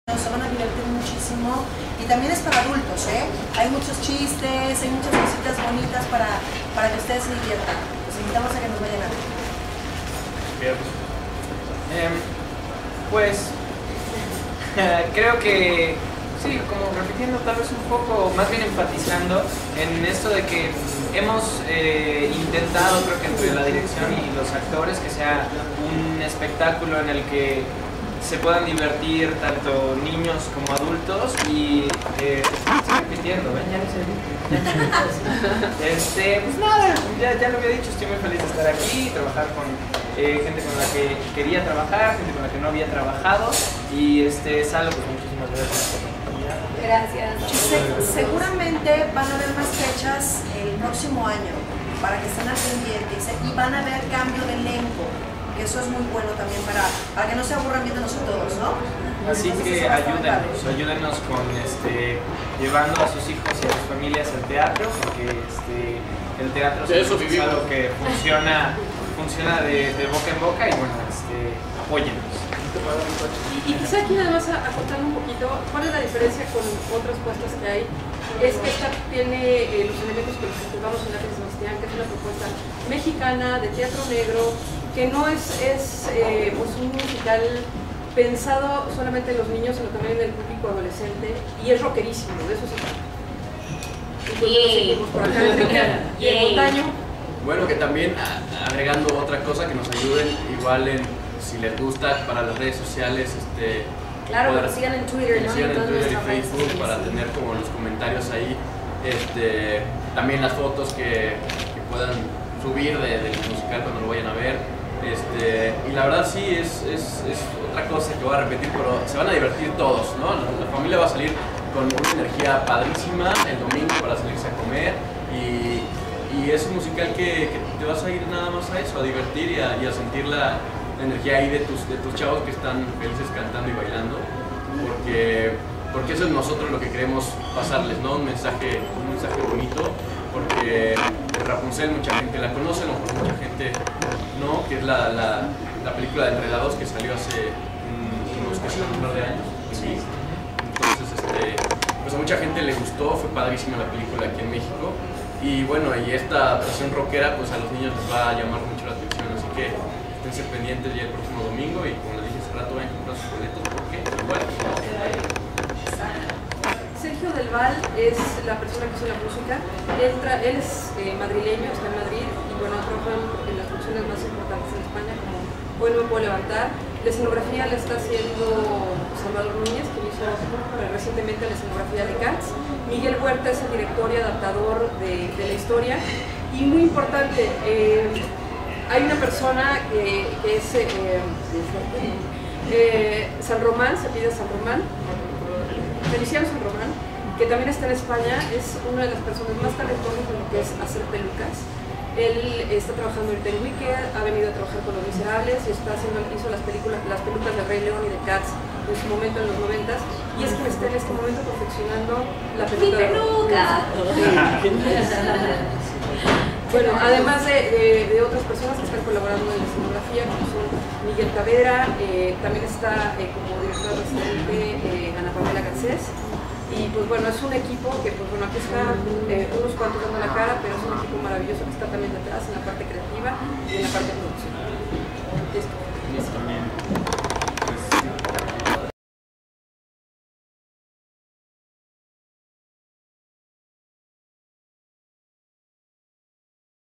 Se van a divertir muchísimo y también es para adultos, ¿eh? Hay muchos chistes, hay muchas cositas bonitas para que ustedes se diviertan. Los invitamos a que nos vayan a ver. Bien. Pues creo que sí, como repitiendo tal vez un poco, más bien enfatizando en esto de que hemos intentado, creo que entre la dirección y los actores, que sea un espectáculo en el que se puedan divertir tanto niños como adultos y estoy repitiendo, ¿ven? Ya no sé. Pues nada, ya lo había dicho, estoy muy feliz de estar aquí, trabajar con gente con la que quería trabajar, gente con la que no había trabajado y Salo, pues muchísimas gracias por la oportunidad. Gracias. Seguramente van a haber más fechas el próximo año para que estén al pendiente y van a haber cambio de elenco. Eso es muy bueno también para que no se aburran viéndonos a todos, ¿no? Así que ayúdenos con llevando a sus hijos y a sus familias al teatro, porque el teatro es algo que funciona de boca en boca y bueno, apóyennos. Y quizá aquí nada más acotando un poquito, ¿cuál es la diferencia con otras puestas que hay? Es que esta tiene los elementos que nos jugamos en la San Sebastián, que es una propuesta mexicana de teatro negro, que no es pues un musical pensado solamente en los niños, sino también en el público adolescente, y es rockerísimo, de eso se trata. Seguimos por acá, y el montaño. Bueno, que también agregando otra cosa que nos ayuden igual en, si les gusta, para las redes sociales, claro, que nos sigan en Twitter, ¿no? Sigan en Twitter y Facebook para tener como los comentarios ahí, también las fotos que puedan subir del musical cuando lo vayan a ver. Y la verdad sí es otra cosa que voy a repetir, pero se van a divertir todos, ¿no? La familia va a salir con una energía padrísima el domingo para salirse a comer y es un musical que te vas a ir nada más a eso, a divertir y a sentir la energía ahí de tus chavos que están felices cantando y bailando, porque eso es nosotros lo que queremos pasarles, ¿no? Un mensaje bonito, porque Rapunzel mucha gente la conoce, a lo mejor mucha gente no, que es la película de Enredados que salió hace unos par de años. Sí. Entonces, pues a mucha gente le gustó, fue padrísima la película aquí en México. Y bueno, y esta adaptación rockera, pues a los niños les va a llamar mucho la atención, así que esténse pendientes ya el próximo domingo y como les dije hace rato, vayan a comprar sus boletos porque igual. Sergio Del Val es la persona que hizo la música. Él es madrileño, está en Madrid y bueno, trabaja en las producciones más importantes en España como Hoy no me puedo levantar. La escenografía la está haciendo Salvador Núñez, que hizo recientemente la escenografía de Cats. Miguel Huerta es el director y adaptador de la historia. Y muy importante, hay una persona que es San Román, se pide San Román, Feliciano San Román, que también está en España, es una de las personas más talentosas en lo que es hacer pelucas. Él está trabajando ahorita en Wicked, ha venido a trabajar con Los Miserables y hizo las pelucas de Rey León y de Cats en su momento en los 90s, y es quien está en este momento perfeccionando la peluca. ¡Mi peluca! Bueno, además de otras personas que están colaborando en la escenografía, como son Miguel Tavera, también está como directora residente Ana Pamela Garcés. Y pues bueno, es un equipo que pues bueno, aquí está unos cuantos dando la cara, pero es un equipo maravilloso que está también detrás en la parte creativa y en la parte de producción. Listo. Listo, bien.